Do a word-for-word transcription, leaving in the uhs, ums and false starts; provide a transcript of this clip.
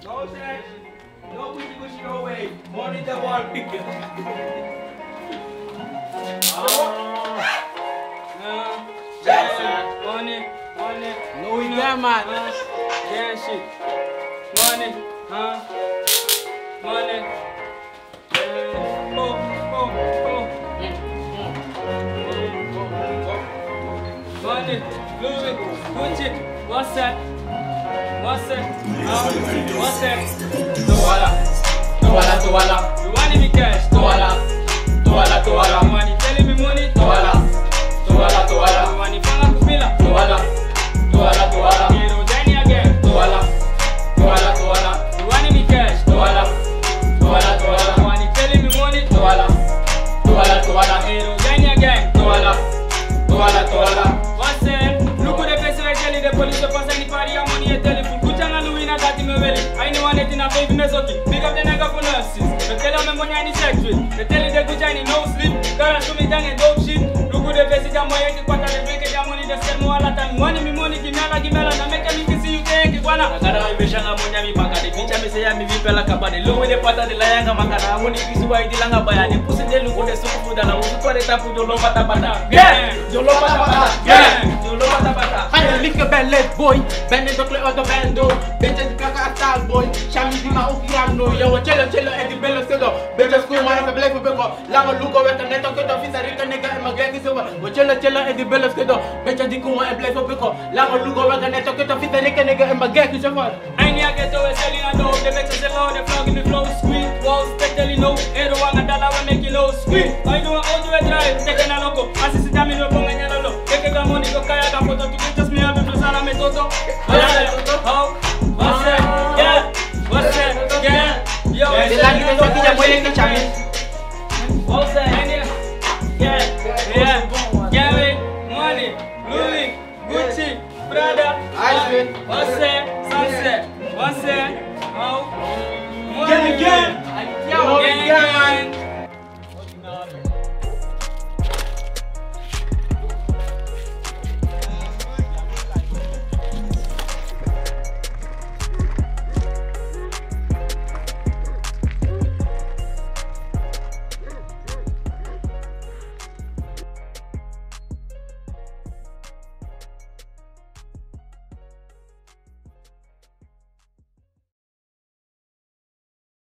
No sex. No pushy pushy no way. Money the ball picker. Ah. Yeah. Money, money. No we can man. Uh, yeah shit. Money, huh? Money. Uh, oh, oh, oh. Money, Louis, Gucci, what's that? What's that? Huh? What's that? Toala. Toala toala. You want me cash? Toala. Toala toala. You want telling me money? Toala. Toala toala. You want panga kupila? Toala. Toala toala. Hero Danny again. Toala. Toala toala. You want me cash? Toala. Toala toala. You want telling me money? Toala. Toala toala. Hero Danny again. Toala. Toala toala. What's that? Look at the place where tell the police pass any party and money and telephone. Kuchanga Louis na dati me weli. I know one it in a baby mesoki. Big up the nigga for nurses. They tell them money and sex with. They tell you the good and no sleep. Girl to me down and dope shit. Look at the face jam moye ki kwata the drink jam money the sell mo ala time. Money me money ki mela ki mela na make me see you take it wana. Agara me shanga monya mi baka de picha me say ya mi vipela kabade. Louis the pata de layanga makana money kisuwa idilanga baya. Ni pusi de luko de suku da na usu kwa de tapu jolo pata pata. Yeah. Jolo pata pata. Yeah. Jolo pata pata. Hani like ben let boy, ben de dokle auto bando, bitch de kaka star boy, shami di ma ukiano, yo chelo chelo e di bello sedo, bitch school ma e black beko, lango lugo weta neto keto fisa rika nega e magaki sewa, wo chelo chelo e di bello sedo, bitch di kuma e black beko, lango lugo weta neto keto fisa rika nega e magaki sewa. I need to get to a selling a dough, the vex is low, the frog in the flow, squeeze, walls, spectally low, every one a dollar will make you low, squeeze. I do a all the way drive, taking a loco, assist me no ponga nyalo lo, take the money go kaya da photo to just me have to sana me toto. Oh, what's that? Yeah, what's that? Yeah, yo, De la ni de saki ya moye ki chami. what's that? Yeah, yeah, yeah, money, Louis, Gucci, Prada, Ice what's that? Sunset, what's that? Oh, Gang money, gang. Yo, gang, gang.